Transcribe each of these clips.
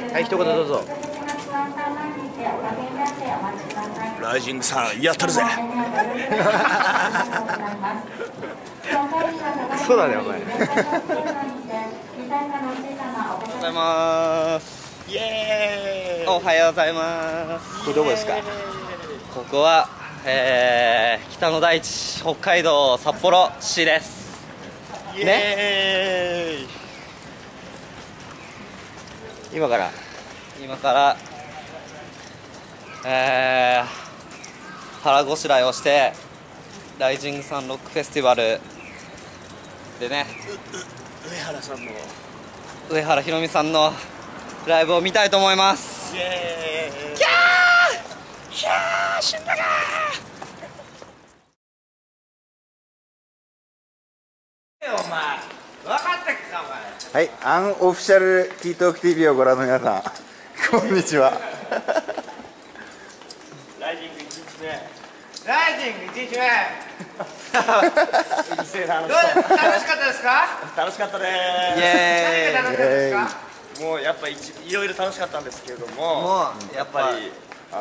はい、一言どうぞ。 ライジングさんやったるぜ。 そうだね、お前。 おはようございます。 イエーイ。 おはようございます。 これどこですか？ ここは、北の大地、北海道札幌市です。 イエーイ。 今から腹ごしらえをしてライジングサンロックフェスティバルでね、上原ひろみさんのライブを見たいと思います。 イエーイ。 キャーキャー死んだかお前分かったっけかお前。 はい、アンオフィシャルキートーク TV をご覧の皆さん、こんにちは。 ライジング1日目。ライジング1日目。うるせえな。楽しかったですか？楽しかったです。 イエーイ。 何が楽しかったですか？もうやっぱいろいろ楽しかったんですけれども、 もうやっぱり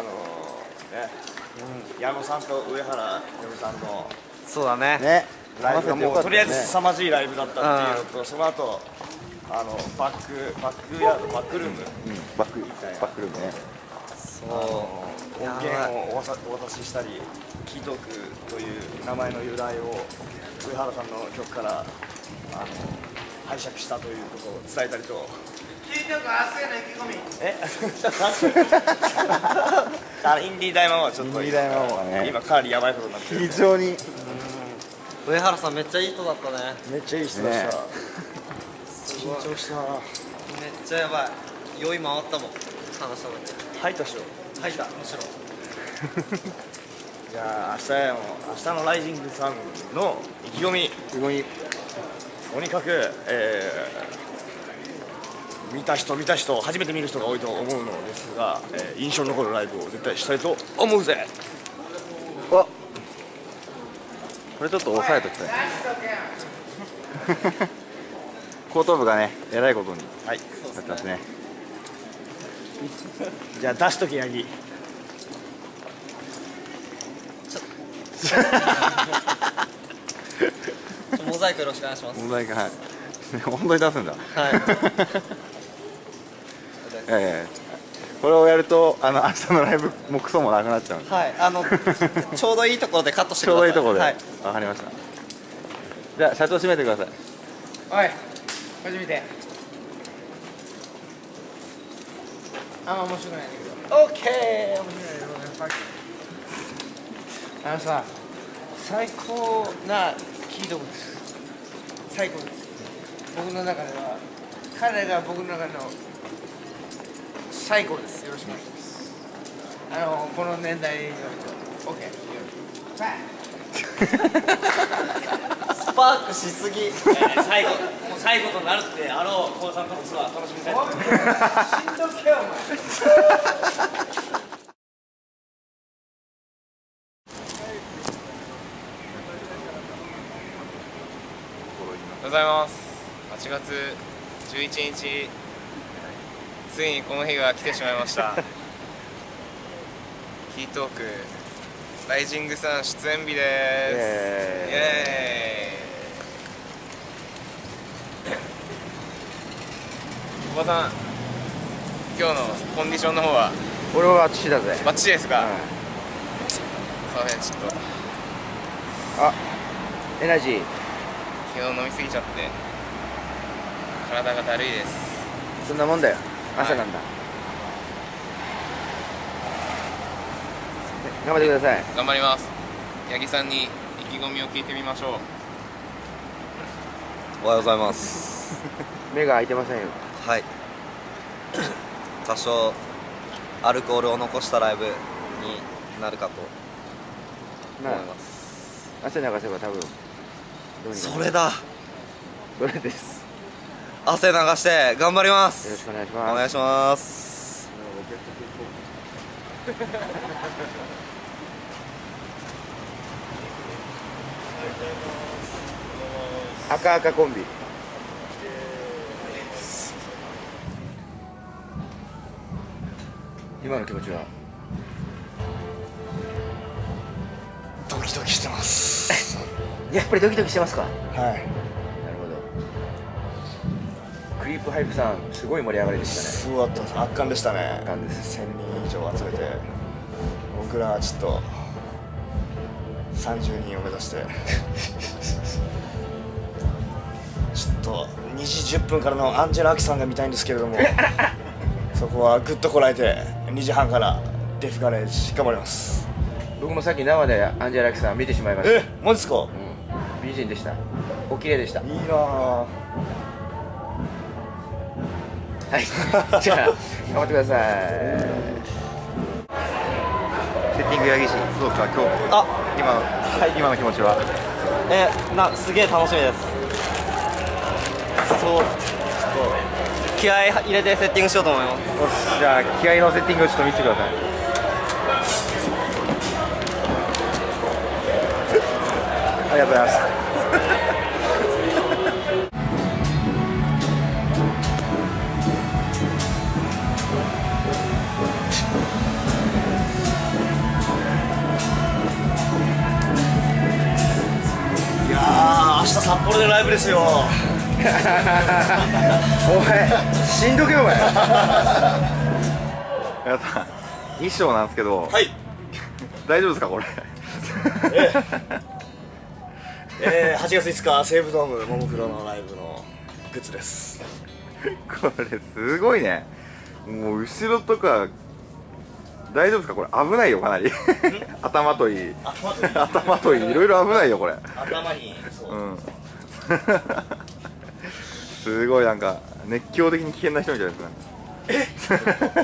矢野さんと上原ひろみさんのそうだね。 ね、 ライブがもうとりあえず凄まじいライブだったっていうのと、その後バックヤード、バックルーム、 バックルームね。 そう音源をお渡ししたり、キートークという名前の由来を上原さんの曲から拝借したということを伝えたりと。キートーク明日への意気込み。インディー大魔王はちょっと今かなりやばいことになってる。 非常に上原さんめっちゃいい人だったね。 めっちゃいい人でした。緊張した。 めっちゃやばい。酔い回ったもん。話しただけ。 吐いたっしょ。 吐いた、むしろ。 じゃあ明日のライジングさんの意気込み。とにかく、見た人初めて見る人が多いと思うのですが、印象に残るライブを絶対したいと思うぜ。 これちょっと押さえときたい。後頭部がね、えらいことになってますね。 じゃあ出しとけヤギ。 モザイクよろしくお願いします。 問題が、はい。本当に出すんだ。 はい。 これをやると、明日のライブもクソもなくなっちゃうんで。 はい、ちょうどいいところでカットしてちょうどいいところで。 はい。 わかりました。じゃあ、社長閉めてください。 おい、初めて。あんま面白くないんだけど。オッケー。面白いよ。さ、最高なキートークです。最高です。僕の中では、彼が僕の中の最高です。よろしくお願いします。この年代の人。オッケー。 スパークしすぎ。 最後となるってあろう高さんとのツアー楽しみたいと思います。しんどけよお前。 おはようございます。8月11日、ついにこの日が来てしまいました。キートークライジングさん出演日です。イエーイ。おばさん、今日のコンディションの方は俺は父だぜ。 バッチリですか？すいません、ちょっとエナジー。 昨日飲みすぎちゃって体がだるいです。 そんなもんだよ。朝なんだ。頑張ってください。 頑張ります。八木さんに意気込みを聞いてみましょう。 おはようございます。 目が開いてませんよ。 はい。多少アルコールを残したライブになるかと思います。 汗流せば多分どうにか。 それだ。 それです。 汗流して頑張ります。 よろしくお願いします。 お願いします。 赤赤コンビ。 今の気持ちは？ ドキドキしてますやっぱりドキドキしてますか？ はい。 なるほど。クリープハイプさん、すごい盛り上がりでしたね。 すごかったです。圧巻でしたね。 圧巻です。 1000人以上集めて、僕らはちょっと30人を目指してちょっと2時10分からのアンジェラ・アキさんが見たいんですけれどもそこはぐっとこらえて2時半からデフガレージ頑張ります。 僕もさっき生でアンジェラ・アキさん見てしまいました。 マジですか？ 美人でした。お綺麗でした。 いいなぁ。 はい、じゃあ頑張ってください。 セッティング八木氏どうですか今日今の気持ちは？ すげえ楽しみです。そう、ちょっと気合い入れてセッティングしようと思います。 よし、じゃあ気合のセッティングをちょっと見せてください。ありがとうございました。 いやー、明日札幌でライブですよ。 お前しんどけよお前。皆さん衣装なんですけど、 はい。 大丈夫ですかこれ？ 8月5日西武ドームももクロのライブのグッズです。 これすごいね。もう後ろとか大丈夫ですかこれ？危ないよかなり。頭といい頭といいいろいろ危ないよこれ。 頭にそう、 うん。すごいなんか熱狂的に危険な人みたいですね。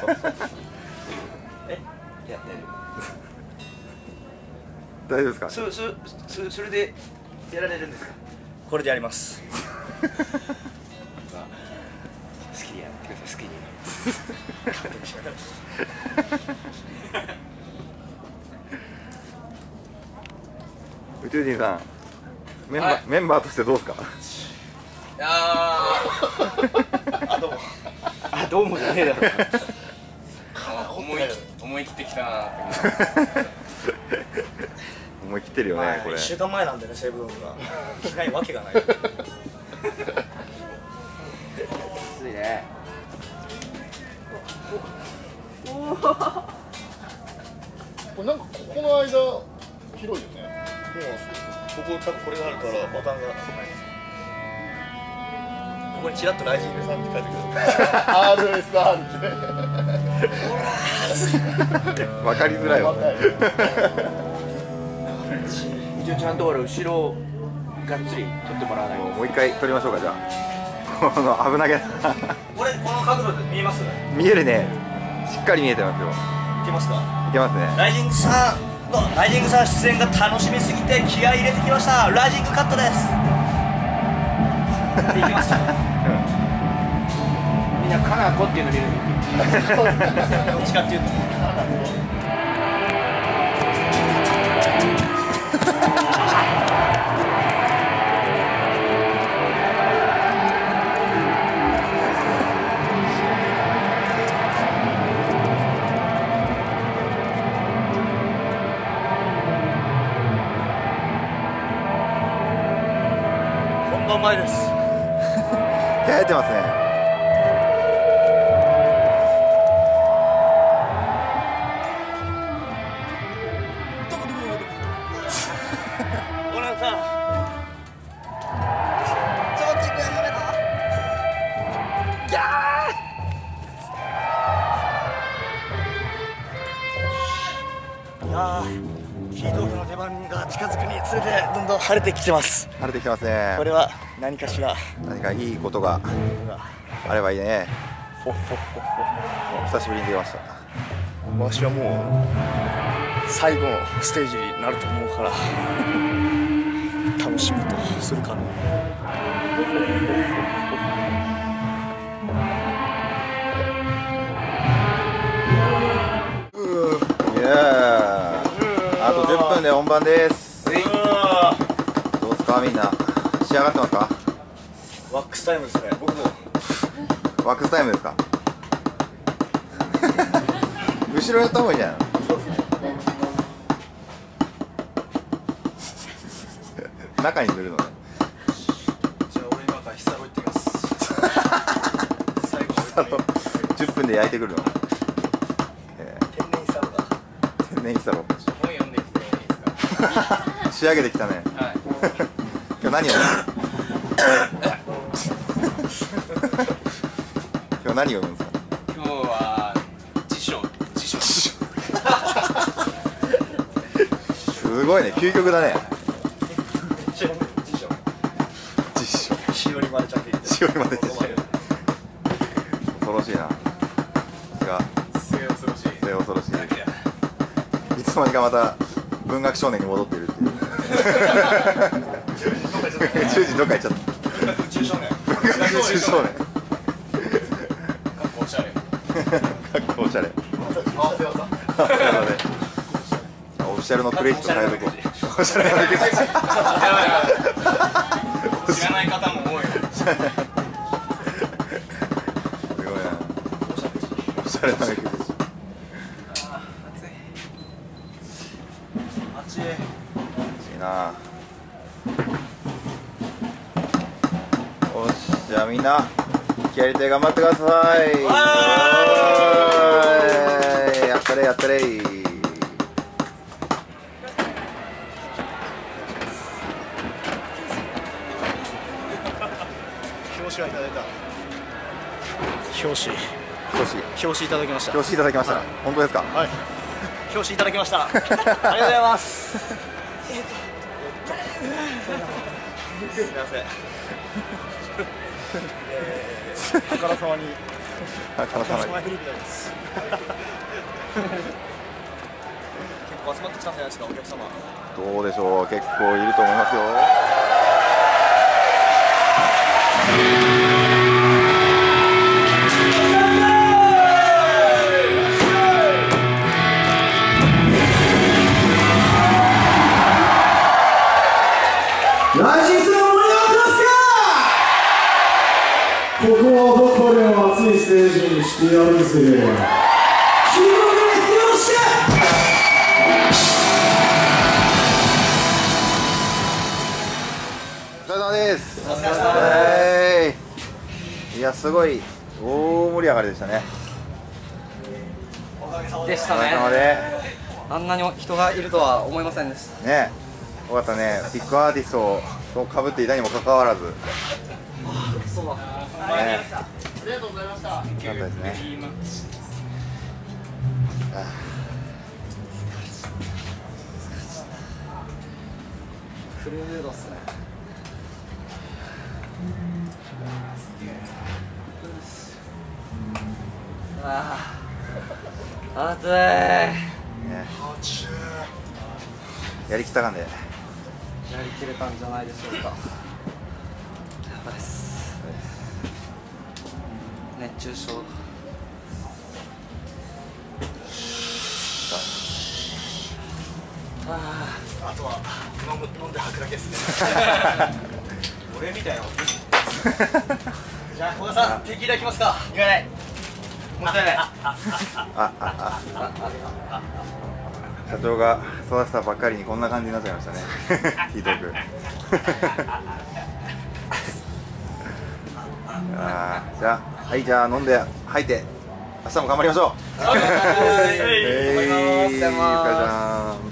大丈夫ですか？ それでやられるんですか？ これでやります。 好きにやってください。好きに。 宇宙人さんメンバーとしてどうですか？ いやあ、どうもじゃねえだろ。 思い切ってきたなって思い切ってるよねこれ。 1週間前なんでね、西武ドームが着ないわけがない。 きついね。 これなんかここの間広いよね。 ここ多分これがあるからボタンがここにちらっとライジングさんって書いてくる。 RSR ってわかりづらいわ。 一応ちゃんと俺後ろがっつり取ってもらわないと。 もう一回撮りましょうかじゃあ。この危なげなこれこの角度で見えます？ 見えるね。しっかり見えてますよ。 いけますか？ いけますね。 ライジングさん出演が楽しみすぎて気合い入れてきました。ライジングカットです。いきました。 みんなカナコっていうの見る。 どっちかっていうと本番前です。 気合入ってますね。 ご覧さんいやー、キードームの出番が近づくにつれてどんどん晴れてきてます。 晴れてきてますね。 これは何かしら何かいいことがあればいいね。久しぶりに出ました。 わしはもう最後のステージになると思うから楽しむとするかな。 いやあと10分で本番です。どうですかみんな仕上がってますか？ ワックスタイムですね。僕もワックスタイムですか？ 後ろやった方がいいじゃん。中に塗るのね。 じゃあ俺今からヒサロ行ってきます。最後 10分で焼いてくるの。 天然ヒサロだ。 天然ヒサロ。 本読んできていいですか？ 仕上げてきたね。 はい。 今日何を今日何を読むんですか？ 今日は辞書。 すごいね、究極だね。 しおりまで着いて。 しおりまで恐ろしいな。さすが末恐ろしい。 末恐ろしい。いつの間にかまた文学少年に戻っているっていう。宇宙人どっか行っちゃった。 宇宙少年。 宇宙少年。 おしゃれ。 かっこおしゃれ。 合わせ技。 オフィシャルのクレジット変えとこう。おしゃれな目口。 やばい。知らない方も多い。 すごいな。おしゃれな目口。 暑い。 いいな。よし、じゃあみんな気合い入れて頑張ってください。やったれやったれ。 表紙はいただいた。表紙いただきました。 表紙いただきました。本当ですか？ はい。表紙いただきました。ありがとうございます。すみません。あからさまに。 あからさまに。 フリーみたいです。結構集まってきたんじゃないですか、お客様。 どうでしょう、結構いると思いますよ。 ここはどこでも熱いステージにしてやるぜ。 お疲れ様です。いや、すごい大盛り上がりでしたね。 でしたお疲れ様ね。 であんなに人がいるとは思いませんでした。 ね。よかったね。ビッグアーティストと被っていたにもかかわらず。 そうだ。 ね。 ありがとうございました。 よかったですね。 フルムードっすね。暑い。 ね。やりきったかんで。 やりきれたんじゃないでしょうか。やばいっす。熱中症。 あとは飲んで吐くだけですね。俺みたいな。じゃあ小田さん、テキーラいきますか。いかない。もったいない。 社長が育てたばっかりにこんな感じになっちゃいましたね。ひどく。じゃあ、はい、じゃあ飲んで吐いて明日も頑張りましょう。 頑張ります。 お疲れ様。